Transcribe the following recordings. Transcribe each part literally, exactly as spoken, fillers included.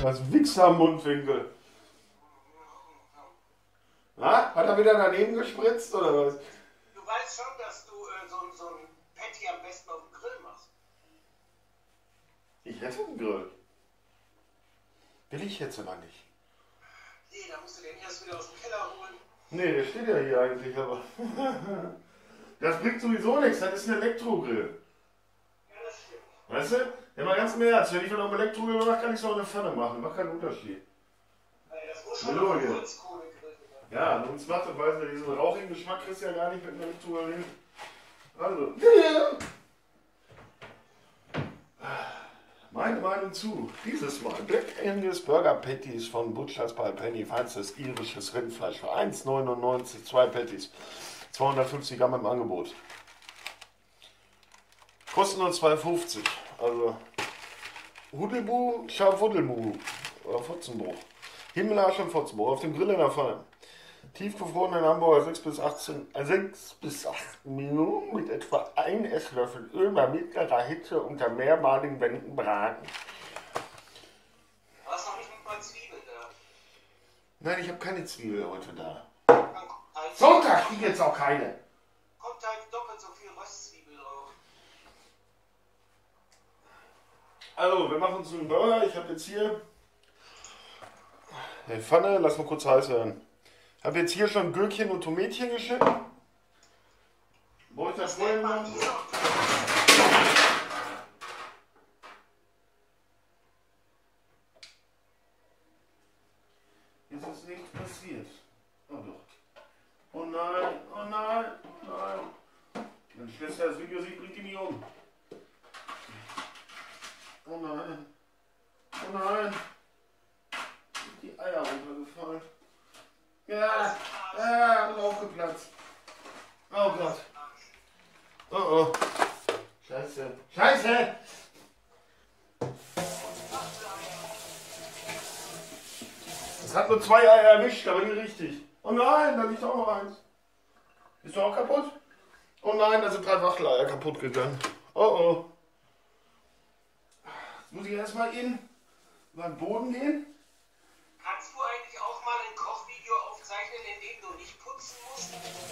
Das Wichser am Mundwinkel. Na, hat er wieder daneben gespritzt oder was? Du weißt schon, dass du äh, so, so ein Patty am besten auf dem Grill machst. Ich hätte einen Grill. Will ich jetzt aber nicht. Nee, da musst du den erst wieder aus dem Keller holen. Nee, der steht ja hier eigentlich, aber. Das bringt sowieso nichts, das ist ein Elektrogrill. Ja, das stimmt. Weißt du? Ja, mal ganz im Ernst, wenn ich von einem Elektrogrill mache, kann ich es auch in der Pfanne machen. Macht keinen Unterschied. Also, das muss schon Hallo, auf hier. Holzkohlegrill gemacht. Ja, uns macht das, weißt du, diesen rauchigen Geschmack kriegst du ja gar nicht mit einem Elektrogrill hin. Also. Meine Meinung zu. Dieses Mal Black Angus Burger Patties von Butchers by Penny. Feinstes irisches Rindfleisch für eins neunundneunzig. Zwei Patties. zweihundertfünfzig Gramm im Angebot. Kosten nur zwei fünfzig. Also Hudelbu, Scharfuddelbu oder Fotzenbruch. Himmelarsch und Fotzenbruch auf dem Grill in der Pfanne. Tiefgefrorenen Hamburger sechs bis achtzehn, äh, sechs bis acht Minuten mit etwa ein Esslöffel Öl bei mittlerer Hitze unter mehrmaligen Wänden braten. Du hast noch nicht mal Zwiebeln da. Nein, ich habe keine Zwiebel heute da. Dann kommt halt, Sonntag krieg jetzt auch keine. kommt halt doppelt so viel Röstzwiebel drauf. Also, wir machen uns einen Burger. Ich habe jetzt hier die Pfanne, lass mal kurz heiß werden. Ich habe jetzt hier schon Gürkchen und Tomätchen geschnitten. Brauche ich das vorhin nennt man noch? Miso. Jetzt ist nichts passiert. Oh doch. Oh nein, oh nein, oh nein. Meine Schwester das Video sieht, bringt die mich um. Oh nein. Oh nein. Sind die Eier runtergefallen. Ja, ja, und aufgeplatzt. Oh Gott. Oh oh. Scheiße. Scheiße! Es hat nur zwei Eier erwischt, aber nicht richtig. Oh nein, da liegt auch noch eins. Ist du auch kaputt? Oh nein, da sind drei Wachteleier kaputt gegangen. Oh oh. Jetzt muss ich erstmal in über den Boden gehen. Kannst du eigentlich auch mal ein Kochvideo aufzeichnen, in dem du nicht putzen musst?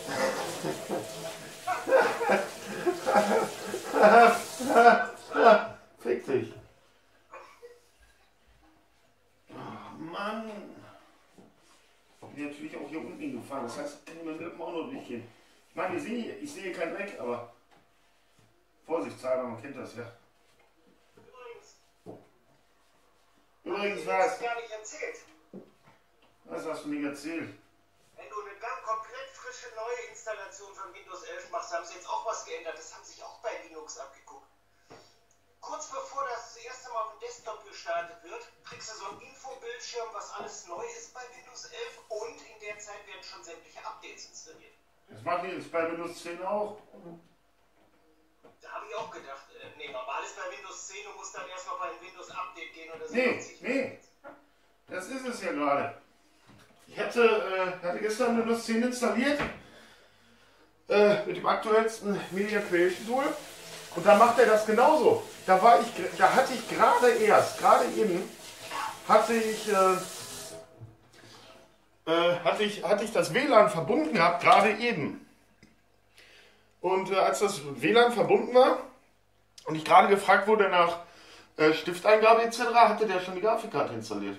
Fick dich. Oh Mann. Ich bin natürlich auch hier unten hingefahren. Das heißt, ich kann mit dem Lippen auch noch durchgehen. Ich meine, ich sehe, ich sehe keinen Dreck, aber vorsichtshalber, man kennt das ja. Übrigens, Übrigens ich hab was? dir gar nicht erzählt. Was hast du mir erzählt? Wenn du eine ganz komplett frische neue Installation von Windows elf machst, haben sie jetzt auch was geändert. Das haben sich auch bei Linux abgeguckt. Kurz bevor das das erste Mal auf dem Desktop gestartet wird, kriegst du so einen Infobildschirm, was alles neu ist bei Windows elf, und in der Zeit werden schon sämtliche Updates installiert. Das mache ich jetzt bei Windows zehn auch. Da habe ich auch gedacht, äh, nee, normal ist bei Windows zehn und muss dann erst noch bei einem Windows Update gehen oder so. Nee, nee. Das ist es ja gerade. Ich hatte, äh, hatte gestern Windows zehn installiert. Äh, mit dem aktuellsten Media Creation Tool. Und da macht er das genauso. Da war ich, da hatte ich gerade erst, gerade eben, hatte ich, äh, äh, hatte ich, hatte ich das W L A N verbunden gehabt, gerade eben. Und äh, als das W L A N verbunden war und ich gerade gefragt wurde nach äh, Stifteingabe et cetera, hatte der schon die Grafikkarte installiert.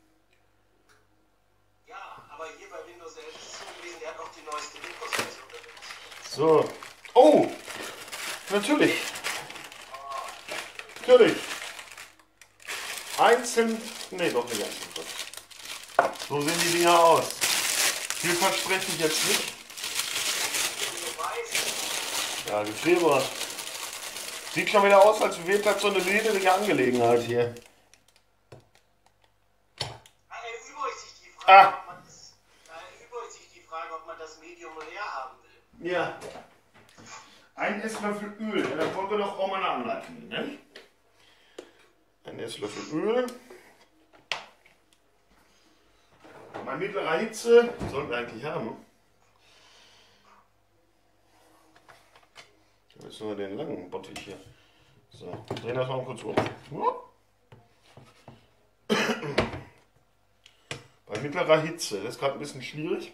Ja, aber hier bei Windows elf ist es so gewesen, der hat auch die neueste Windows-Version benutzt. So. Oh! Natürlich. Natürlich. Ein Cent. Nee, doch nicht ein Cent. So sehen die Dinger aus. Viel verspreche ich jetzt nicht. Ja, Gefrierbar. Sieht schon wieder aus, als wäre das so eine lederige Angelegenheit hier. Da erübrigt sich die Frage, Ah. ob man das, da erübrigt sich die Frage, ob man das Medium leer haben will. Ja. Ein Esslöffel Öl. Ja, da wollen wir doch auch mal eine Anleitung, ne? Ein Esslöffel Öl. Bei mittlerer Hitze sollten wir eigentlich haben. Jetzt nur den langen Bottich hier. So, drehen das mal kurz um. mittlerer Hitze. Das ist gerade ein bisschen schwierig.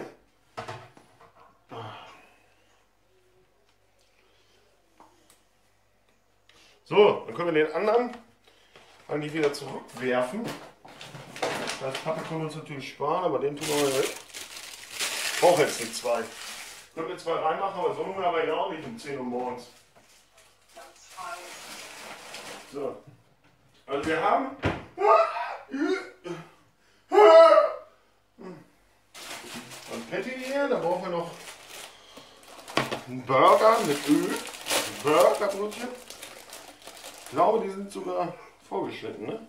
So, dann können wir den anderen eigentlich wieder zurückwerfen. Das Pappe können wir uns natürlich sparen, aber den tun wir mal weg. Ich brauche jetzt nicht zwei. Ich könnte jetzt zwei reinmachen, aber so Hunger aber ja auch nicht um zehn Uhr morgens. So. Also wir haben ein Patty hier, da brauchen wir noch einen Burger mit Öl. Burgerbrötchen. Ich glaube, die sind sogar vorgeschnitten, ne?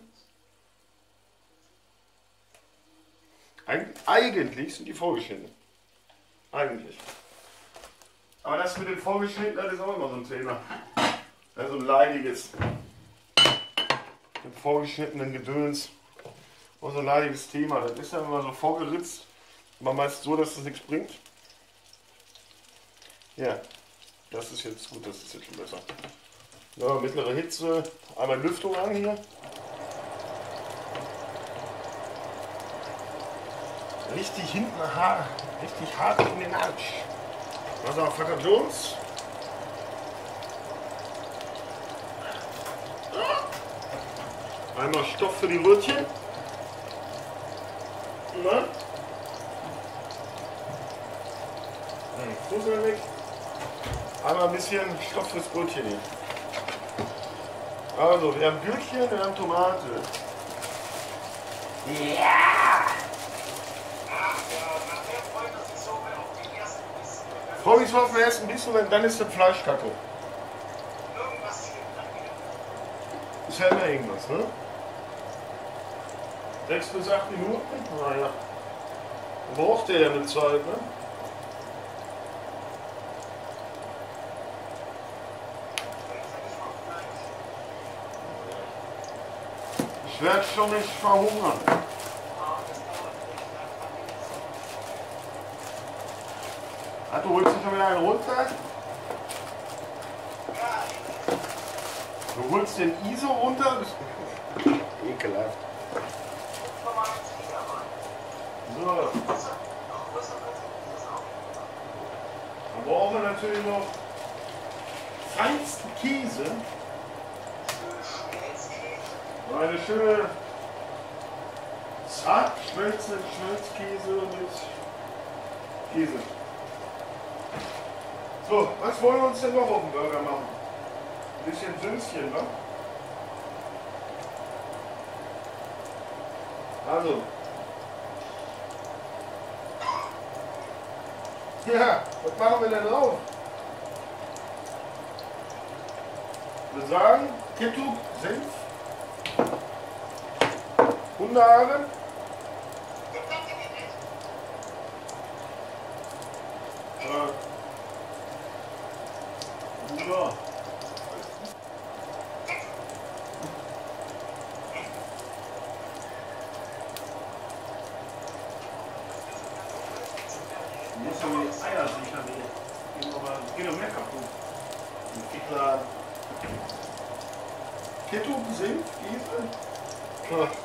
Eig eigentlich sind die vorgeschnitten. Eigentlich. Aber das mit den vorgeschnitten, das ist auch immer so ein Thema. Also ein leidiges. Mit vorgeschnittenen Gedöns. Auch so ein leidiges Thema. Das ist ja immer so vorgeritzt. Aber meist so, dass das nichts bringt. Ja. Das ist jetzt gut, das ist jetzt schon besser. Ja, mittlere Hitze. Einmal Lüftung an hier. Richtig hinten hart, richtig hart in den Arsch. Was auch Vater Jones. Einmal Stoff für die Röhrchen. Na? Fussel weg. Einmal ein bisschen Stoff fürs Brötchen hier. Also, wir haben Gürkchen, wir haben Tomate. Ja! Ich freue mich so auf den ersten Bissen, und dann ist das Fleischkacke. Ist ja immer irgendwas, ne? Sechs bis acht Minuten? Naja. Braucht der ja eine Zeit, ne? Ich werde schon nicht verhungern. Ah, du holst dich schon wieder einen runter? Du holst den I S O runter? Das ist ekelhaft. So. Dann brauchen wir natürlich noch feinsten Käse. Eine schöne zart schmelzende Schmelzkäse mit Käse. So, was wollen wir uns denn noch auf den Burger machen? Ein bisschen Sünzchen, ne? Also. Ja, was machen wir denn drauf? Wir sagen Ketchup, Senf, Hundehaare. Äh, ja. Muss ja die Eier sichern, die gehen noch mehr kaputt. Ketchup, Senf, Käse. Ja.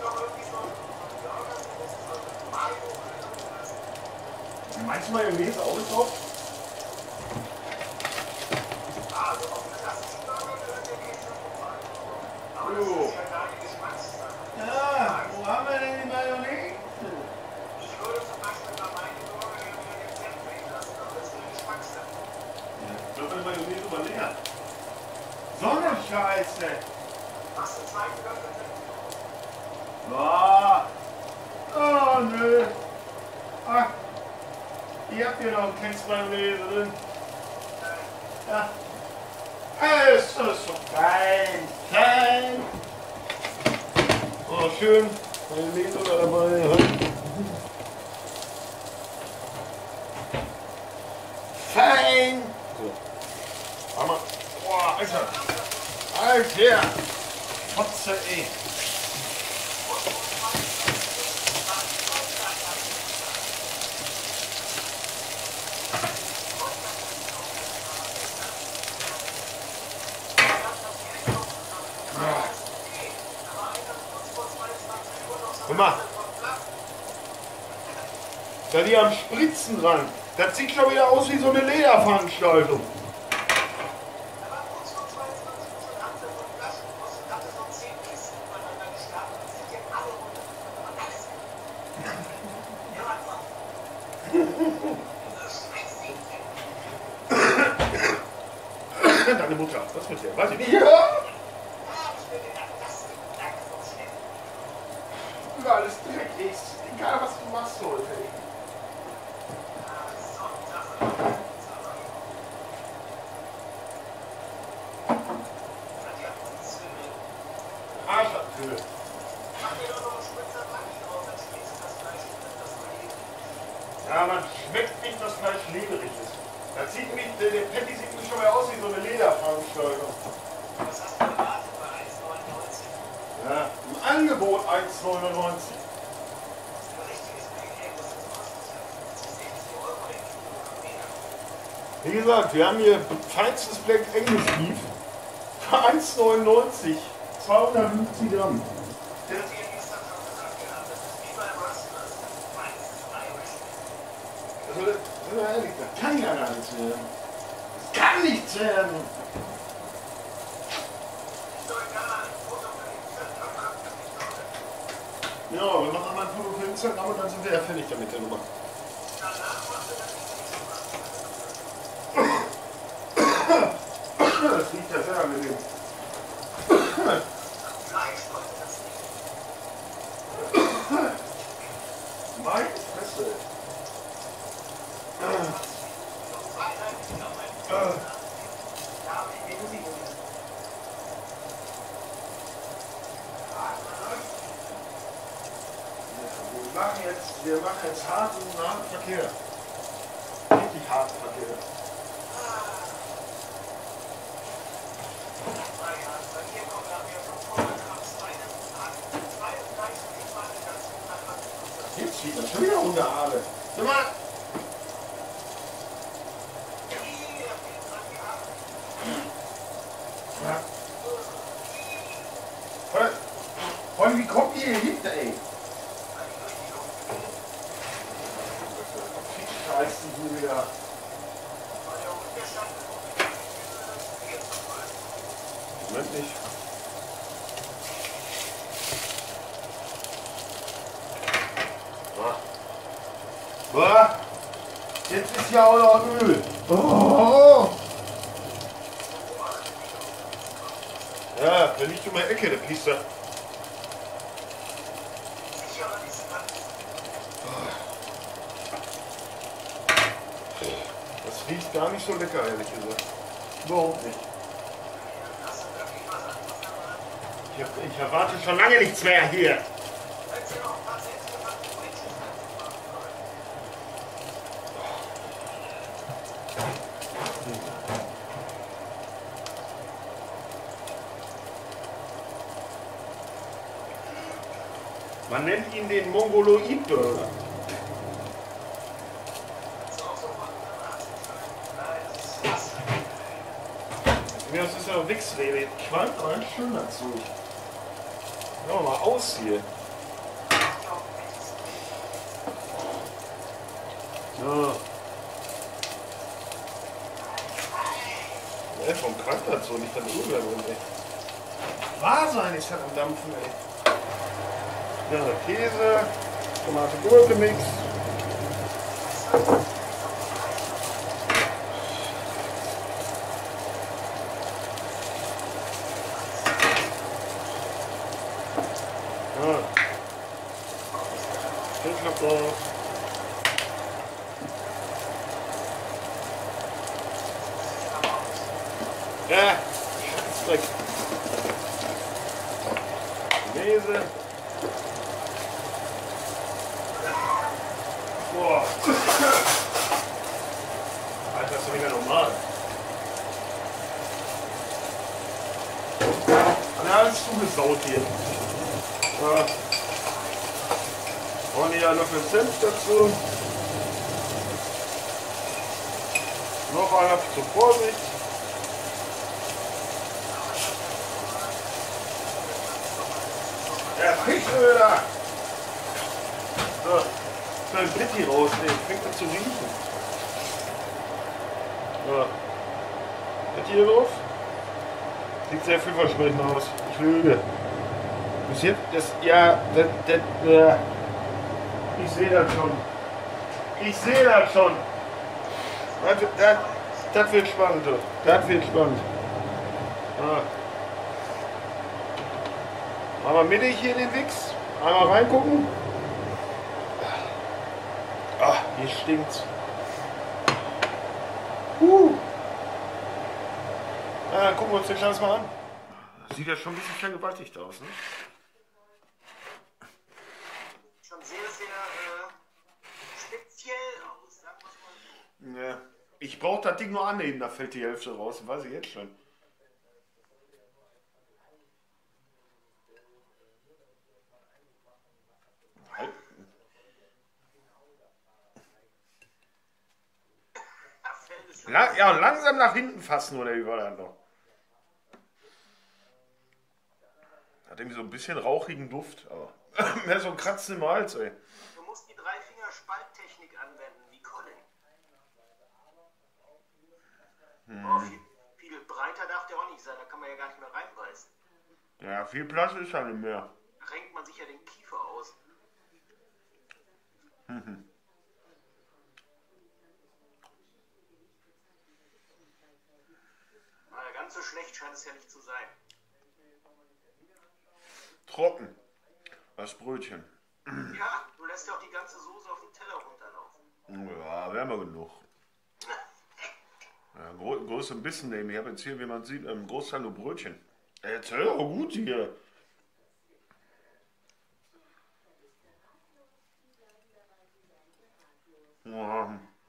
Meinst du Mayonnaise auch mit drauf? Oh. Ja, wo haben wir denn die Mayonnaise? Ich würde zum Beispiel bei meinen nur den Senf drehen lassen, aber das ist eine Geschmackssache. Ja, ich glaube, die Mayonnaise aber leer. So eine Scheiße! Machst du zwei Löffel drin? Ah. Oh, nö. Ach. Ihr habt hier noch ein Keks Mayonnaise drin. Ja. Es ist so fein, fein. Oh, schön. Mayonnaise da dabei. Fein. So. Hammer. Boah, Alter. Alter. Fotze, ey. Guck mal. Da die am Spritzen dran. Das sieht schon wieder aus wie so eine Lederveranstaltung. Deine Mutter, was mit dir? Weiß ich nicht. Ja. Überall ist dreckig. Egal was du machst heute. Arschabfülle. Ja, man schmeckt nicht, dass Fleisch leberig ist. Das sieht mich, der, der Patty sieht mich schon mal aus wie so eine Lederveranstaltung. Was hast du erwartet bei eins neunundneunzig? Ja, im Angebot eins neunundneunzig. Wie gesagt, wir haben hier feinstes Black Angus Beef für eins neunundneunzig. zweihundertfünfzig Gramm. Also, das, ehrlich, das kann ja gar nichts werden. Das kann nichts werden. Ja, wir machen mal ein Foto für Instagram und dann sind wir ja fertig damit der Nummer. Das riecht ja sehr angenehm. Meine Fresse. Wir machen jetzt, wir machen jetzt harten, harten Verkehr. Richtig harten Verkehr. Jetzt sieht das schon wieder Hundehaare. Sag mal. Ja. Vor allem, wie kommt ihr hier hinter, ey? Scheiße, hier wieder. Moment nicht. Boah. Jetzt ist ja auch noch Öl. Oh. Ja, der liegt in der Ecke, der Pister. Das riecht gar nicht so lecker, ehrlich gesagt. Überhaupt nicht. Ich, hab, ich erwarte schon lange nichts mehr hier. Man nennt ihn den Mongoloid-Burger. Ja, das ist ja Wichsrede. Qualmt aber ein schön dazu. Machen wir mal aus hier. So. Ja, vom Qualmt dazu, nicht an der Urlaub, ey. Wahr sein ist halt am Dampfen, ey. Ja, Käse, Tomate, Gurke Mix. Ja. Schnittlauch drauf. Ja, Scheißdreck. Käse. Boah. Alter, ist doch wieder normal. Ja, alles zugesaut hier. Ja. Und hier noch einen Senf dazu. Noch einer zur Vorsicht. Der Fischöder. So. Schnell ein Pitti rausnehmen, fängt das zu riechen. Ja. Pitti hier drauf? Sieht sehr vielversprechend aus. Ich lüge. Bis jetzt, das, ja, das, das, äh, ich sehe das schon. Ich sehe das schon. Das, das, das wird spannend. Das wird spannend. Ah. Machen wir mittig hier den Wichs. Einmal reingucken. Ah, hier stinkt's. Uh. Ah, dann gucken wir uns den Scheiß mal an. Sieht ja schon ein bisschen vergewaltigt aus, ne? Schon sehr, sehr äh, speziell aus, sagen wir mal so. Ja. Ich brauche das Ding nur annehmen, da fällt die Hälfte raus, weiß ich jetzt schon. Halt. La ja, langsam nach hinten fassen oder überall noch. Hat irgendwie so ein bisschen rauchigen Duft, aber mehr so ein Kratzen im Hals, ey. Du musst die Dreifinger-Spalttechnik anwenden, wie Colin. Hm. Oh, viel, viel breiter darf der auch nicht sein, da kann man ja gar nicht mehr reinbeißen. Ja, viel Platz ist ja nicht mehr. Da renkt man sich ja den Kiefer aus. Mhm. Na, ganz so schlecht scheint es ja nicht zu sein. Trocken. Das Brötchen. Ja, du lässt ja auch die ganze Soße auf den Teller runterlaufen. Ja, wären wir genug. Ja, gro größer Bissen nehmen. Ich habe jetzt hier, wie man sieht, einen Großteil nur Brötchen. Jetzt hör doch gut hier. Ja.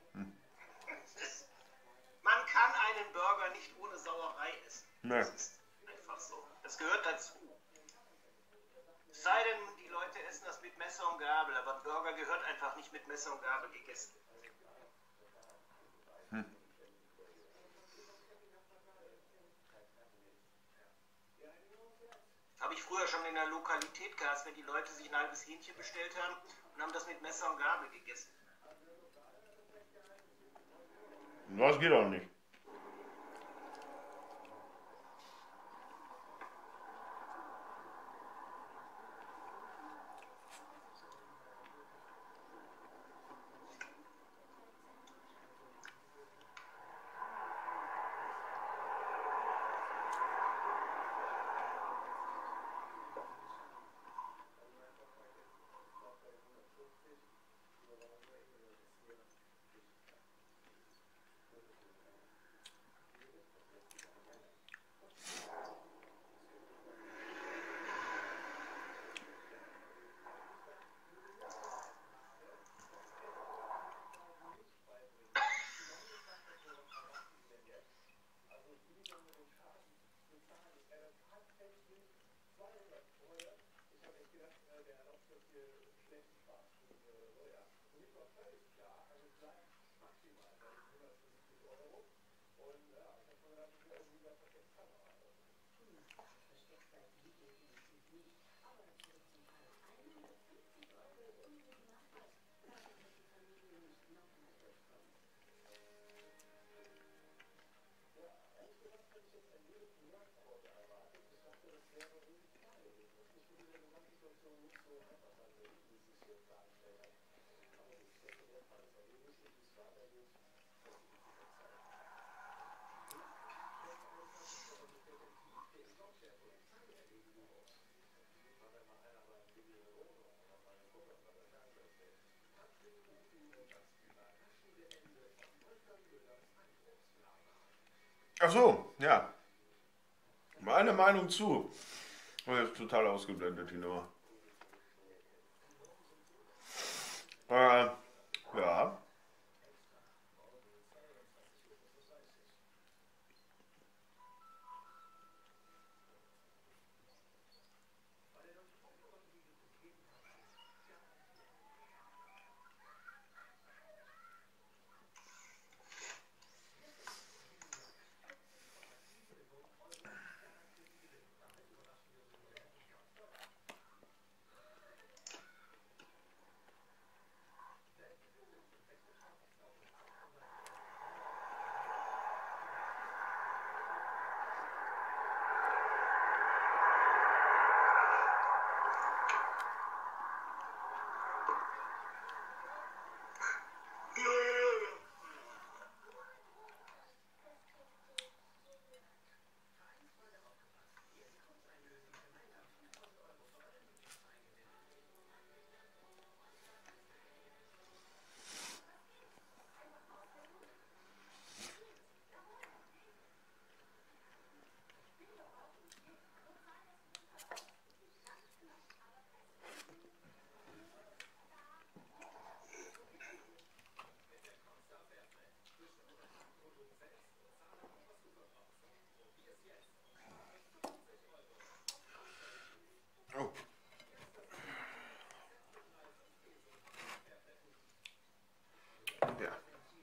Man kann einen Burger nicht ohne Sauerei essen. Nee. Das ist einfach so. Das gehört dazu. Es sei denn, die Leute essen das mit Messer und Gabel, aber ein Burger gehört einfach nicht mit Messer und Gabel gegessen. Hm. Habe ich früher schon in der Lokalität gehabt, wenn die Leute sich ein halbes Hähnchen bestellt haben und haben das mit Messer und Gabel gegessen. Das geht auch nicht. Ach so, ja. Meine Meinung zu. Oh, jetzt total ausgeblendet, die Nummer. Äh, ja. Ja.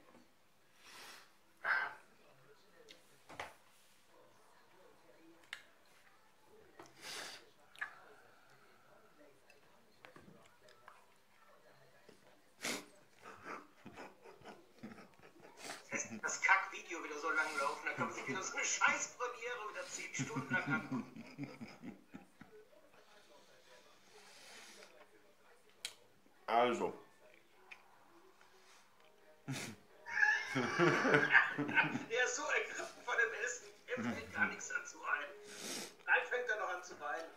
Das Kack-Video wieder so lang laufen, dann kann man sich wieder so eine Scheiß-Premiere wieder zehn Stunden lang angucken. Also. Der ist so ergriffen von dem Essen, ihm fällt gar nichts dazu ein. Dann fängt er noch an zu weinen.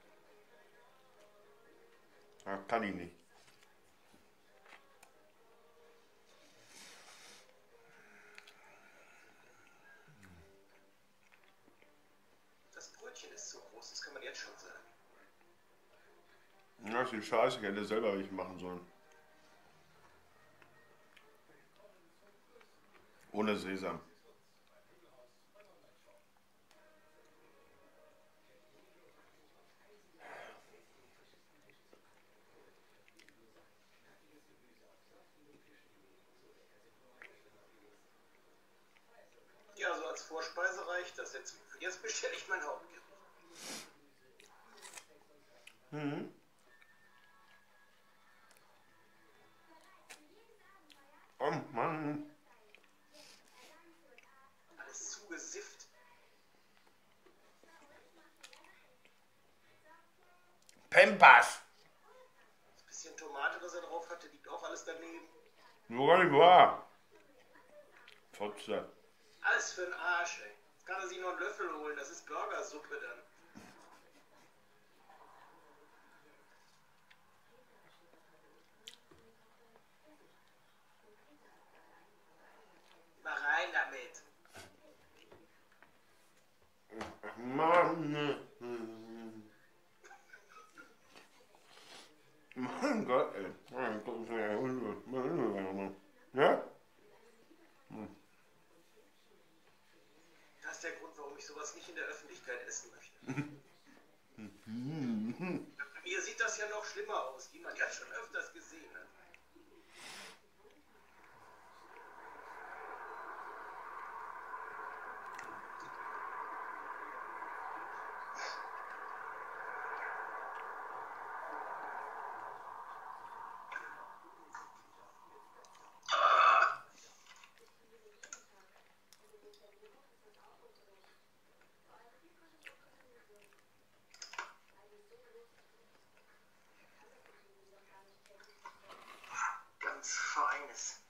Ja, kann ich nicht. Das Brötchen ist so groß, das kann man jetzt schon sagen. Das ist die Scheiße, ich hätte selber welche machen sollen. Ohne Sesam. Ja, so als Vorspeise reicht das. Jetzt, jetzt bestelle ich mein Hauptgericht. Mhm. Oh Mann. Alles zugesifft. Pampas. Das bisschen Tomate, was er drauf hatte, liegt auch alles daneben. So gar nicht wahr. Fotze. Alles für den Arsch, ey. Jetzt kann er sich noch einen Löffel holen, das ist Burgersuppe dann. Mal rein damit. Mann. Mein Gott, ey. Mein Gott, ja? Das ist der Grund, warum ich sowas nicht in der Öffentlichkeit essen möchte. Bei mir sieht das ja noch schlimmer aus, wie man ja schon öfters gesehen hat. Ganz feines.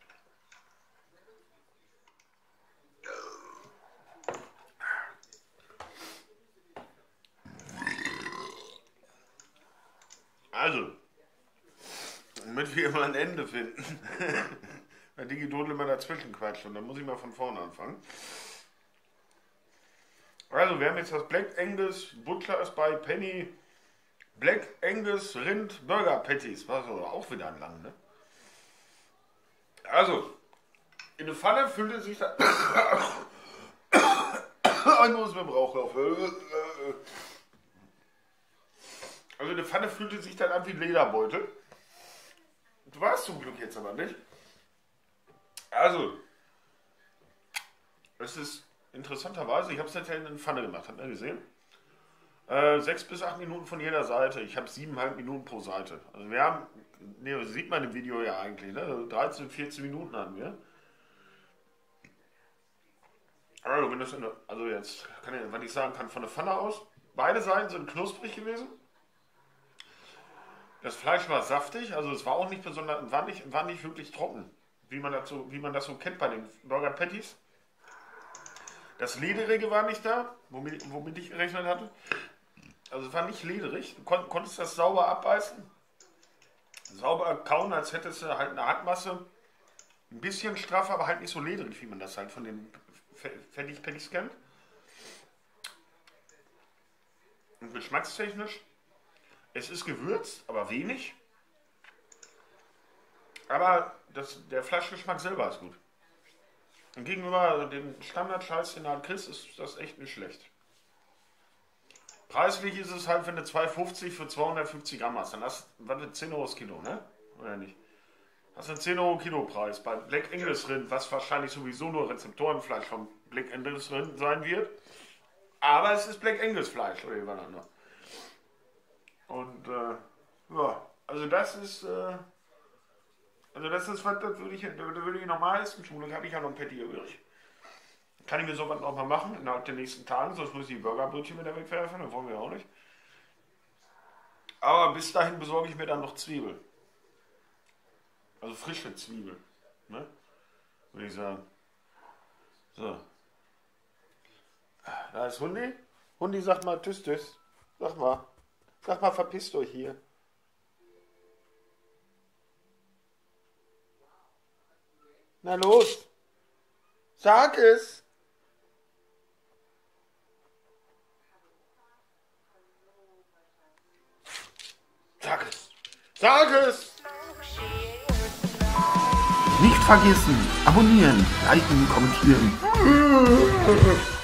Also, damit wir immer ein Ende finden, weil die Geduld immer dazwischen quatscht und dann muss ich mal von vorne anfangen. Also, wir haben jetzt das Black Angus Butchers bei Penny Black Angus Rind Burger Patties. War so auch wieder ein lang, ne? Also, in der Pfanne füllte sich das. Ein muss mit dem Rauchlauf. Also, in der Pfanne fühlte sich dann an wie ein Lederbeutel. Du warst zum Glück jetzt aber nicht. Also, es ist interessanterweise, ich habe es jetzt in der Pfanne gemacht, habt ihr gesehen? Äh, sechs bis acht Minuten von jeder Seite. Ich habe siebeneinhalb Minuten pro Seite. Also wir haben, ne, sieht man im Video ja eigentlich, ne? dreizehn, vierzehn Minuten hatten wir. Also, wenn das in der, also jetzt, kann ich, wenn ich sagen kann, von der Pfanne aus, beide Seiten sind knusprig gewesen. Das Fleisch war saftig, also es war auch nicht besonders, war nicht, war nicht wirklich trocken, wie man das so, wie man das so kennt bei den Burger Patties. Das Lederige war nicht da, womit, womit ich gerechnet hatte. Also es war nicht lederig. Du kon konntest das sauber abbeißen. Sauber kauen, als hättest du halt eine Hackmasse. Ein bisschen straff, aber halt nicht so lederig, wie man das halt von den Fertig-Patties kennt. Und geschmackstechnisch, es ist gewürzt, aber wenig. Aber das, der Fleischgeschmack selber ist gut. Und gegenüber dem Standard-Scheiß, den du halt kriegst, ist das echt nicht schlecht. Preislich ist es halt, wenn du zwei fünfzig für zweihundertfünfzig Gramm hast, dann hast du zehn Euro das Kilo, ne? Oder nicht? Das ist ein zehn Euro Kilopreis bei Black Angus Rind, was wahrscheinlich sowieso nur Rezeptorenfleisch vom Black Angus Rind sein wird. Aber es ist Black Angus Fleisch oder übereinander. Und äh, ja, also das ist, äh, also das ist was, das würde ich, da würde ich normal essen. Zum Glück habe ich ja noch ein Patty übrig. Kann ich mir sowas noch mal machen innerhalb der nächsten Tagen, sonst muss ich die Burgerbrötchen wieder wegwerfen, das wollen wir auch nicht. Aber bis dahin besorge ich mir dann noch Zwiebeln. Also frische Zwiebeln, ne? Würde ich sagen. So. Da ist Hundi. Hundi, sag mal tschüss, tschüss. Sag mal. Sag mal, verpisst euch hier. Na los. Sag es. Sag es. Sag es. Nicht vergessen, abonnieren, liken, kommentieren.